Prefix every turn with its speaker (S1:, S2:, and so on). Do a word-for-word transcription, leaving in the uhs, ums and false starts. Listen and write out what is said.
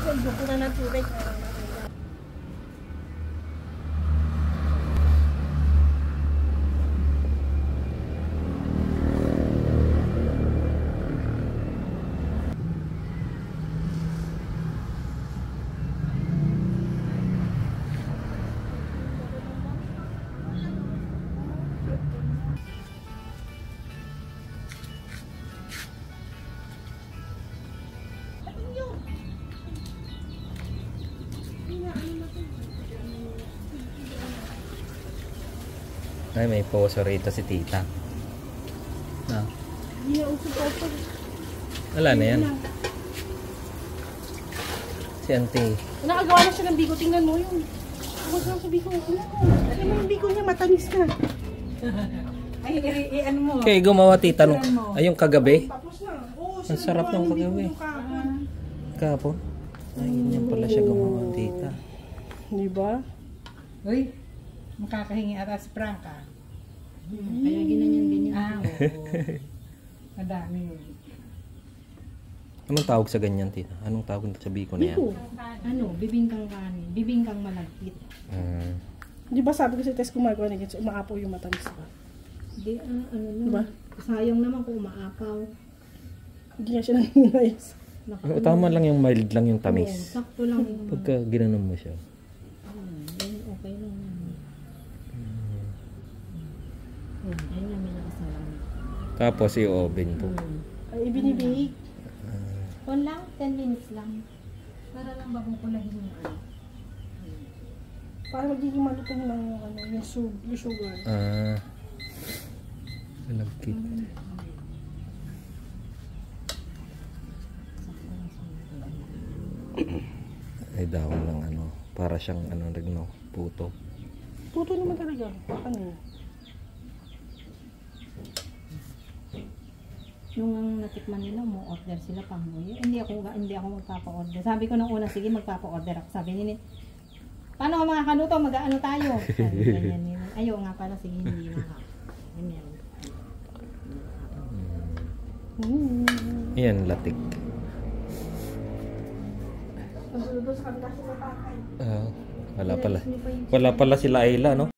S1: sa ibukunan ng tubig.
S2: Ay, may poso rito si tita. Na.
S1: Hindi na usap-usap.
S2: Wala na yan. Si auntie.
S1: Nakagawa na siya ng bigo. Tingnan mo yun. Huwag lang sa bigo. Tingnan mo. Tingnan mo yung bigo niya. Matamis na.
S3: Ay, i- ano mo?
S2: Okay, gumawa tita nung ay yung kagabi.
S1: Tapos na. Oo,
S2: Ang sarap ng kagabi. Kapon. Ay, ganyan pala siya gumawa tita.
S1: Di ba?
S3: Uy, makakahingi ata si Franca.
S4: Hmm. Kaya ginanyan-ganyan.
S3: Ah, oo. Madami yun.
S2: Anong tawag sa ganyan tita? Anong tawag sa biko na yan?
S1: Bigo.
S4: Ano, bibingkang kanin. Bibingkang malagkit.
S2: Hmm.
S1: Di ba sabi ko sa test gumagawa na ganyan, umaapaw yung matamis ba?
S4: Di, ah, ano lang.
S1: Diba?
S4: Sayang naman kung umaapaw.
S1: Hindi nga siya nanginayos.
S4: Naka,
S2: O, tama lang yung mild lang yung
S4: Oo,
S2: tamis.
S4: sakto lang yung...
S2: Pagka ginanon mo siya.
S4: Hmm, yun, okay lang yan. Hmm, ayun namin nakasalamat.
S2: Tapos i-oven po.
S4: Hmm.
S1: Ay, ibinibig.
S4: Kung lang, ten minutes lang. Para lang babukulahin yung ano.
S1: Para magiging malutong lang yung, ano, yung, sug yung sugar.
S2: Ah. Malagkit. Ay dahon ng ano. Para siyang ano rin no. Puto.
S1: Puto naman talaga. Ano yun?
S4: Nung ang natikman nila, mo order sila pang muyo. Hindi ako hindi ako magpapa-order. Sabi ko nung una, sige magpapa-order ako. Sabi nila, paano ka makakaluto? Mag-ano tayo? Sabi ganyan nila. Ayaw nga pala, sige hindi na. Ganyan.
S1: Mm.
S2: Yan, latik.
S1: Ang sunod doon sa kanila sila tatay.
S2: Ah, wala pala. Wala pala sila Ayla, no?